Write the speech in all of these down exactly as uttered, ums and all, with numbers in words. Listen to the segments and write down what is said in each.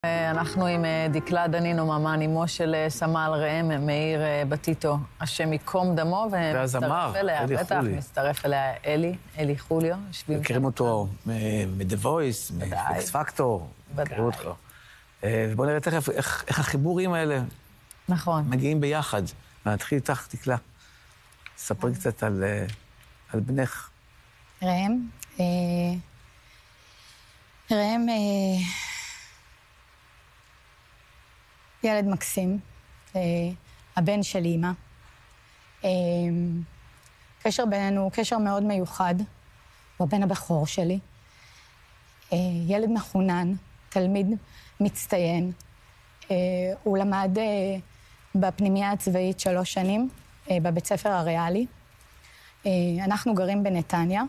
אנחנו עם דקלה דנינו ממן, אמו של סמל ראם מאיר בטיטו, השם ייקום דמו, והזמר, אלי בטח, חולי. מצטרף אליה אלי, אלי חוליו. מכירים אותו מ-The Voice, מ-X Factor, מכירים אותך. ובואו נראה תכף איך, איך החיבורים האלה נכון. מגיעים ביחד. נתחיל איתך, דקלה. ספרי קצת על, על בנך. ראם, אה... ראם... אה... ילד מקסים, אה, הבן של אימא. אה, קשר בינינו הוא קשר מאוד מיוחד, הוא הבן הבכור שלי. אה, ילד מחונן, תלמיד מצטיין. אה, הוא למד אה, בפנימייה הצבאית שלוש שנים, אה, בבית ספר הריאלי. אה, אנחנו גרים בנתניה,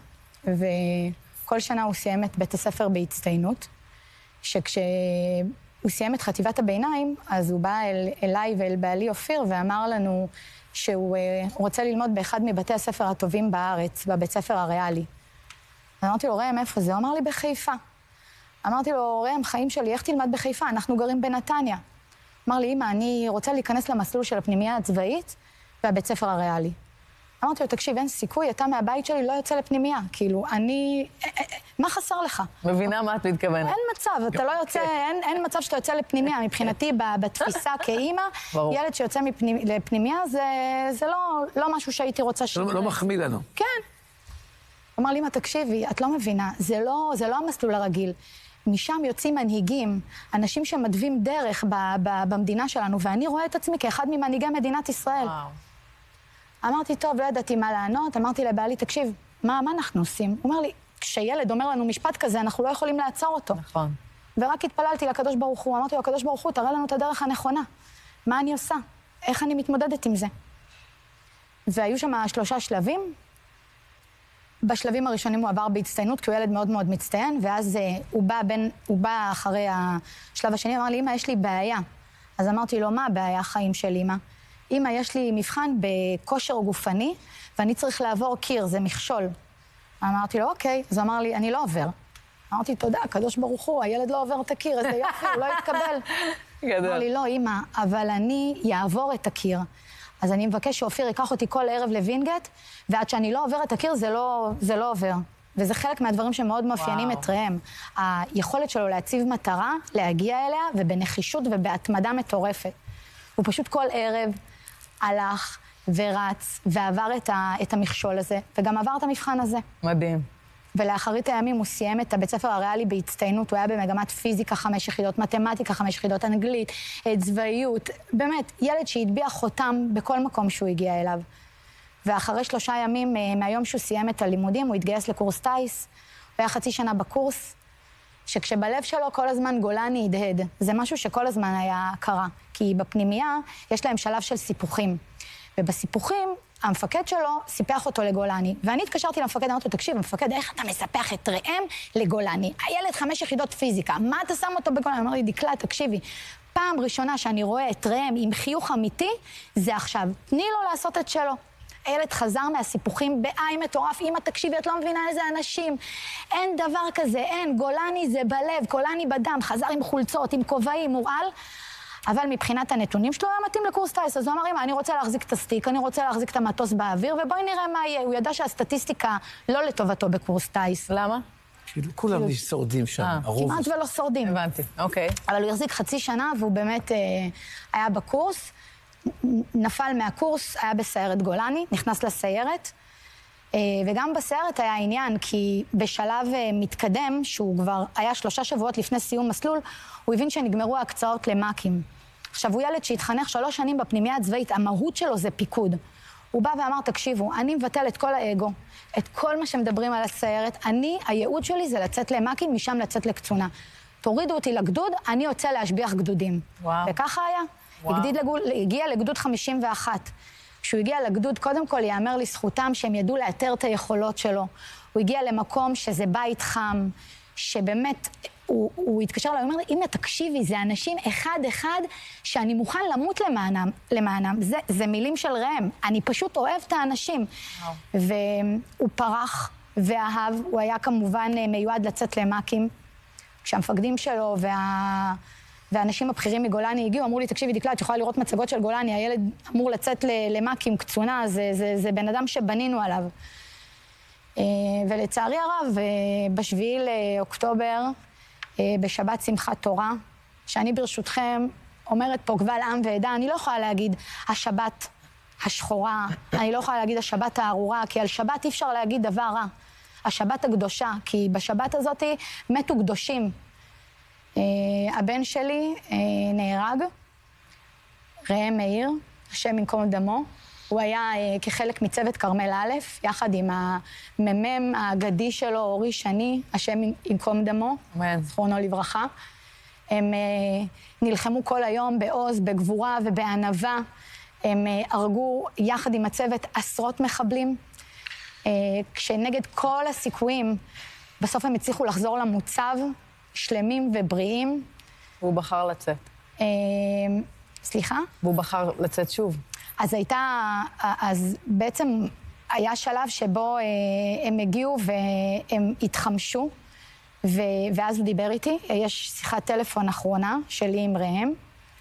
וכל שנה הוא סיים את בית הספר בהצטיינות, שכש... הוא סיים את חטיבת הביניים, אז הוא בא אל, אליי ואל בעלי אופיר ואמר לנו שהוא אה, רוצה ללמוד באחד מבתי הספר הטובים בארץ, בבית ספר הריאלי. אמרתי לו, ראם, איפה זה? הוא אמר לי, בחיפה. אמרתי לו, ראם, חיים שלי, איך תלמד בחיפה? אנחנו גרים בנתניה. אמר לי, אמא, אני רוצה להיכנס למסלול של הפנימייה הצבאית והבית ספר הריאלי. אמרתי לו, תקשיב, אין סיכוי, אתה מהבית שלי לא יוצא לפנימייה. כאילו, אני... מה חסר לך? מבינה מה את מתכוונת. אין מצב, אתה לא יוצא, אין, אין מצב שאתה יוצא לפנימייה. מבחינתי, בתפיסה כאימא, ילד שיוצא לפנימייה, זה, זה לא, לא משהו שהייתי רוצה ש... לא, לא מחמיא לנו. כן. הוא אמר לי, אמא, תקשיבי, את לא מבינה, זה לא, זה לא המסלול הרגיל. משם יוצאים מנהיגים, אנשים שמדווים דרך ב, ב, במדינה שלנו, ואני רואה את עצמי כאחד ממנהיגי מדינת ישראל. וואו. אמרתי, טוב, לא ידעתי מה לענות, אמרתי לבעלי, תקשיב, מה, מה אנחנו עושים? הוא אומר לי, כשילד אומר לנו משפט כזה, אנחנו לא יכולים לעצור אותו. נכון. ורק התפללתי לקדוש ברוך הוא, אמרתי לו, הקדוש ברוך הוא, תראה לנו את הדרך הנכונה. מה אני עושה? איך אני מתמודדת עם זה? והיו שם שלושה שלבים. בשלבים הראשונים הוא עבר בהצטיינות, כי הוא ילד מאוד מאוד מצטיין, ואז uh, הוא, בא בין, הוא בא אחרי השלב השני, אמר לי, אמא, יש לי בעיה. אז אמרתי לו, מה הבעיה החיים של אמא? אמא, יש לי מבחן בכושר גופני, ואני צריך לעבור קיר, זה מכשול. אמרתי לו, אוקיי. אז הוא אמר לי, אני לא עובר. אמרתי, תודה, הקדוש ברוך הוא, הילד לא עובר את הקיר, איזה יופי, הוא לא יתקבל. גדול. אמר לי, לא, אמא, אבל אני אעבור את הקיר. אז אני מבקש שאופיר ייקח אותי כל ערב לווינגייט, ועד שאני לא עובר את הקיר, זה לא, זה לא עובר. וזה חלק מהדברים שמאוד מאפיינים את ראם. היכולת שלו להציב מטרה, להגיע אליה, ובנחישות ובהתמדה מטורפת. הוא פשוט כל ערב הלך ורץ, ועבר את, ה, את המכשול הזה, וגם עבר את המבחן הזה. מדהים. ולאחרית הימים הוא סיים את הבית ספר הריאלי בהצטיינות, הוא היה במגמת פיזיקה חמש יחידות, מתמטיקה חמש יחידות, אנגלית, צבאיות, באמת, ילד שהטביע חותם בכל מקום שהוא הגיע אליו. ואחרי שלושה ימים מהיום שהוא סיים את הלימודים, הוא התגייס לקורס טייס, הוא היה חצי שנה בקורס, שכשבלב שלו כל הזמן גולני הדהד. זה משהו שכל הזמן היה קרה, כי בפנימייה יש להם שלב של סיפוחים. ובסיפוחים, המפקד שלו סיפח אותו לגולני. ואני התקשרתי למפקד, אמרתי לו, תקשיב, המפקד, איך אתה מספח את ראם לגולני? הילד חמש יחידות פיזיקה, מה אתה שם אותו בגולני? אמר לי, דקלה, תקשיבי, פעם ראשונה שאני רואה את ראם עם חיוך אמיתי, זה עכשיו. תני לו לעשות את שלו. הילד חזר מהסיפוחים בעין מטורף, אמא, תקשיבי, את לא מבינה איזה אנשים. אין דבר כזה, אין, גולני זה בלב, גולני בדם, חזר עם חולצות, עם כובעים, מורעל. אבל מבחינת הנתונים שלו היה מתאים לקורס טייס, אז הוא אמר, אמא, אני רוצה להחזיק את הסטיק, אני רוצה להחזיק את המטוס באוויר, ובואי נראה מה יהיה. הוא ידע שהסטטיסטיקה לא לטובתו בקורס טייס. למה? כאילו, כולם שורדים שם, הרוב. כמעט ולא שורדים. הבנתי, אוקיי. אבל הוא החזיק חצי שנה, והוא באמת אה, היה בקורס, נפל מהקורס, היה בסיירת גולני, נכנס לסיירת, אה, וגם בסיירת היה עניין, כי בשלב אה, מתקדם, שהוא כבר היה שלושה שבועות לפני סיום מסלול, הוא הבין שנגמרו ההקצאות למאקים. עכשיו, הוא ילד שהתחנך שלוש שנים בפנימייה הצבאית, המהות שלו זה פיקוד. הוא בא ואמר, תקשיבו, אני מבטל את כל האגו, את כל מה שמדברים על הסיירת, אני, הייעוד שלי זה לצאת למאקים, משם לצאת לקצונה. תורידו אותי לגדוד, אני יוצא להשביח גדודים. וואו. וככה היה. לגדוד, הגיע לגדוד חמישים ואחת. כשהוא הגיע לגדוד, קודם כל יאמר לזכותם שהם ידעו לאתר את היכולות שלו. הוא הגיע למקום שזה בית חם, שבאמת הוא, הוא התקשר אליי, הוא אומר לי, אמא, תקשיבי, זה אנשים אחד-אחד שאני מוכן למות למענם. למענם. זה, זה מילים של ראם. אני פשוט אוהב את האנשים. וואו. והוא פרח ואהב, הוא היה כמובן מיועד לצאת למאקים. כשהמפקדים שלו וה... והאנשים הבכירים מגולני הגיעו, אמרו לי, תקשיבי, דקלה, את יכולה לראות מצגות של גולני, הילד אמור לצאת למאק עם קצונה, זה, זה, זה בן אדם שבנינו עליו. ולצערי הרב, בשביעי לאוקטובר, בשבת שמחת תורה, שאני ברשותכם אומרת פה קבל עם ועדה, אני לא יכולה להגיד השבת השחורה, אני לא יכולה להגיד השבת הארורה, כי על שבת אי אפשר להגיד דבר רע. השבת הקדושה, כי בשבת הזאת מתו קדושים. הבן שלי נהרג, ראם מאיר, השם ינקום דמו. הוא היה כחלק מצוות כרמל א', יחד עם הממם האגדי שלו, אורי שני, השם ינקום דמו, זכרונו לברכה. הם נלחמו כל היום בעוז, בגבורה ובענווה. הם הרגו יחד עם הצוות עשרות מחבלים. כשנגד כל הסיכויים, בסוף הם הצליחו לחזור למוצב, שלמים ובריאים. והוא בחר לצאת. סליחה? והוא בחר לצאת שוב. אז הייתה, אז בעצם היה שלב שבו הם הגיעו והם התחמשו, ואז הוא דיבר איתי. יש שיחת טלפון אחרונה שלי עם ראם.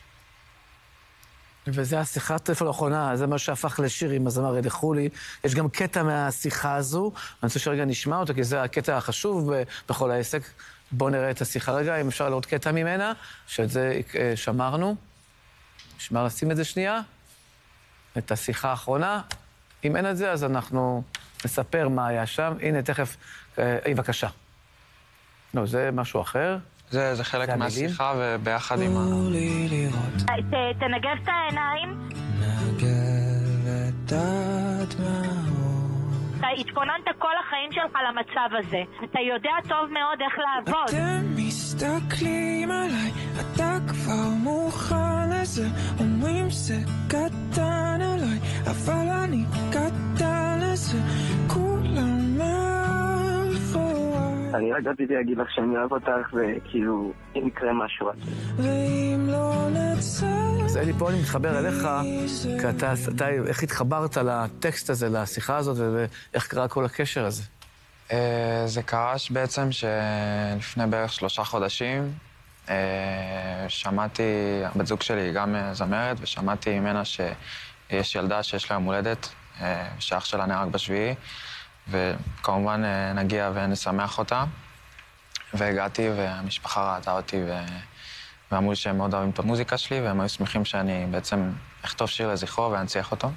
וזה השיחת טלפון האחרונה, זה מה שהפך לשיר עם הזמר אלי חולי. יש גם קטע מהשיחה הזו, אני רוצה שרגע נשמע אותו, כי זה הקטע החשוב בכל העסק. בואו נראה את השיחה רגע, אם אפשר לראות קטע ממנה, שאת זה שמרנו. נשמע לשים את זה שנייה, את השיחה האחרונה. אם אין את זה, אז אנחנו נספר מה היה שם. הנה, תכף, אי, בבקשה. לא, זה משהו אחר. זה, זה חלק מהשיחה וביחד עם ה... תנגב את העיניים. נגב את הדמעות. אתה התכוננת כל החיים שלך למצב הזה. אתה יודע טוב מאוד איך לעבוד. אתם מסתכלים עליי, אתה כבר מוכן לזה. אומרים זה קטן עליי, אבל אני קטן לזה. כולם מאחוריי. אני רק רציתי להגיד לך שאני אוהב אותך, וכאילו, אם יקרה משהו. ואם לא נצא... אז אלי, פה אני מתחבר אליך, כי אתה, אתה, איך התחברת לטקסט הזה, לשיחה הזאת, ואיך קרה כל הקשר הזה? זה קרה בעצם שלפני בערך שלושה חודשים, שמעתי, הבת זוג שלי היא גם זמרת, ושמעתי ממנה שיש ילדה שיש לה יום הולדת, שאח שלה נהרג בשביעי, וכמובן נגיע ונשמח אותה. והגעתי, והמשפחה ראתה אותי, ו... ואמרו שהם מאוד אוהבים את המוזיקה שלי, והם היו שמחים שאני בעצם אכתוב שיר לזכרו ואנציח אותו.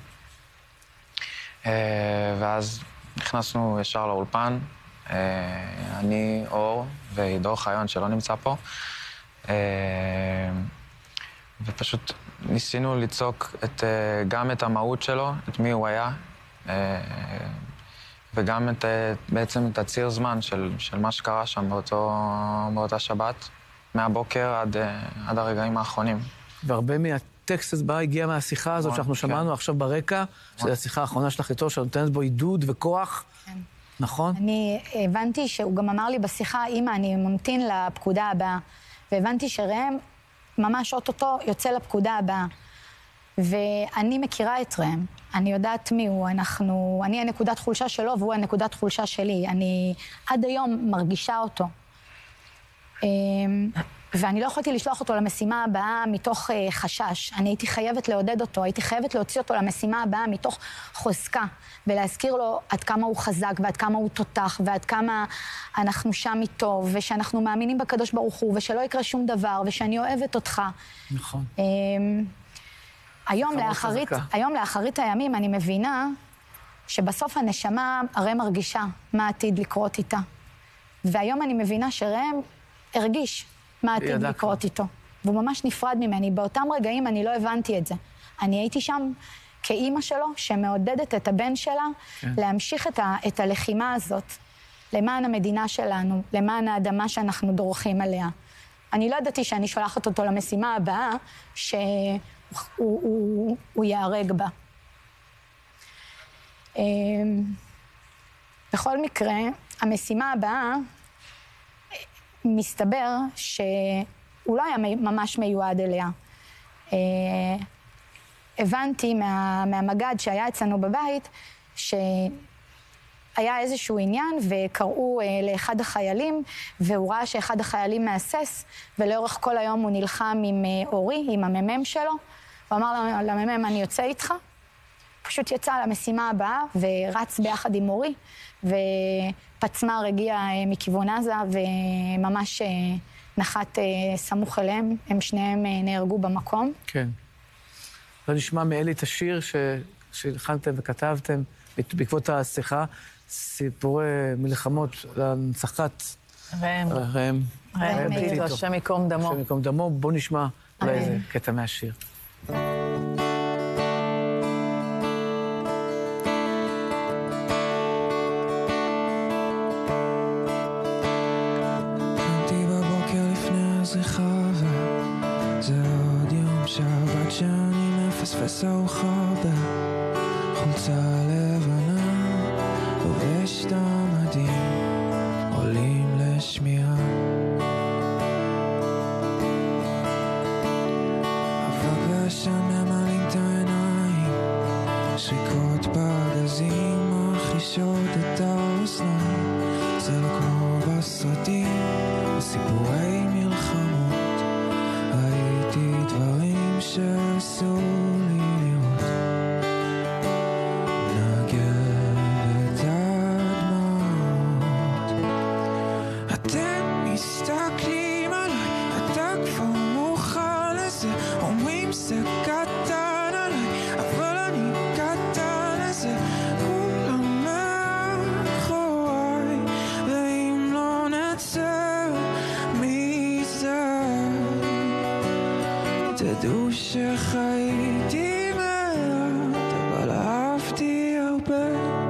ואז נכנסנו ישר לאולפן, אני, אור ועידו חיון שלא נמצא פה, ופשוט ניסינו ליצוק את, גם את המהות שלו, את מי הוא היה, וגם את, בעצם את הציר זמן של, של מה שקרה שם באותו, באותה שבת, מהבוקר עד, עד הרגעים האחרונים. והרבה מהטקסט הזה הגיע מהשיחה הזאת שאנחנו שמענו עכשיו ברקע, שזו השיחה האחרונה שלך איתו, שנותנת בו עידוד וכוח. כן. נכון? אני הבנתי שהוא גם אמר לי בשיחה, אמא, אני ממתין לפקודה הבאה, והבנתי שראם ממש אוטוטו יוצא לפקודה הבאה. ואני מכירה את ראם, אני יודעת מי הוא, אנחנו, אני הנקודת חולשה שלו והוא הנקודת חולשה שלי. אני עד היום מרגישה אותו. ואני לא יכולתי לשלוח אותו למשימה הבאה מתוך חשש. אני הייתי חייבת לעודד אותו, הייתי חייבת להוציא אותו למשימה הבאה מתוך חוזקה, ולהזכיר לו עד כמה הוא חזק ועד כמה הוא תותח ועד כמה אנחנו שם איתו, ושאנחנו מאמינים בקדוש ברוך הוא, ושלא יקרה שום דבר, ושאני אוהבת אותך. נכון. היום לאחרית, היום לאחרית הימים אני מבינה שבסוף הנשמה הרי מרגישה מה עתיד לקרות איתה. והיום אני מבינה שראם הרגיש מה עתיד לקרות איתו. והוא ממש נפרד ממני. באותם רגעים אני לא הבנתי את זה. אני הייתי שם כאימא שלו שמעודדת את הבן שלה כן. להמשיך את, ה, את הלחימה הזאת למען המדינה שלנו, למען האדמה שאנחנו דורכים עליה. אני לא ידעתי שאני שולחת אותו למשימה הבאה שהוא הוא, הוא, הוא יהרג בה. בכל מקרה, המשימה הבאה מסתבר שהוא לא היה ממש מיועד אליה. הבנתי מה, מהמגד שהיה אצלנו בבית, היה איזשהו עניין, וקראו אה, לאחד החיילים, והוא ראה שאחד החיילים מהסס, ולאורך כל היום הוא נלחם עם אה, אורי, עם הממם שלו. הוא אמר לממם, אני יוצא איתך. פשוט יצא למשימה הבאה, ורץ ביחד עם אורי, ופצמ"ר הגיע אה, מכיוון עזה, וממש אה, נחת אה, סמוך אליהם. הם שניהם אה, נהרגו במקום. כן. לא נשמע מאלי את השיר ש... שהלחנתם וכתבתם בעקבות השיחה, סיפורי מלחמות להנצחת ראם. ראם. ראם בטיטו, השם ייקום דמו. השם ייקום דמו. בואו נשמע אולי איזה קטע מהשיר. קמתי בבוקר לפני הזריחה וזה עוד יום שבת שאני מפספס ארוחה בחולצה לבנה לובש את המדים עולים לשמיעה אבק ועשן ממלאים את העיניים שריקות פגזים מחלישות את האוזניים זה לא כמו בסרטים בסיפורי מלחמות ראיתי דברים שעשו לי לראות נגב את הדמעות אתם מסתכלים עליי אתה כבר מוכן לזה אומרים זה קטן עליי אבל אני קטן לזה כולם מאחוריי ואם לא נצא מזה תדעו שחייתי מעט אבל אהבתי הרבה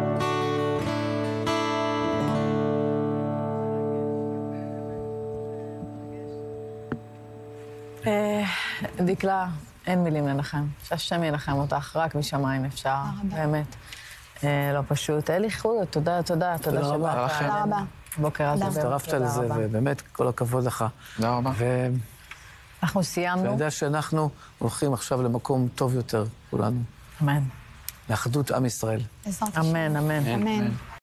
אה, דקלה, אין מילים לנחם. שהשם ילחם אותך, רק משמיים אפשר. באמת. אה, לא פשוט. אלי חוליות, תודה, תודה, תודה רבה. שבאת. תודה רבה. בוקר הזה. הצטרפת לזה, ובאמת כל הכבוד לך. תודה רבה. אנחנו סיימנו. ואני יודע שאנחנו הולכים עכשיו למקום טוב יותר, כולנו. אמן. לאחדות עם ישראל. בעזרת השם. אמן, אמן. אמן.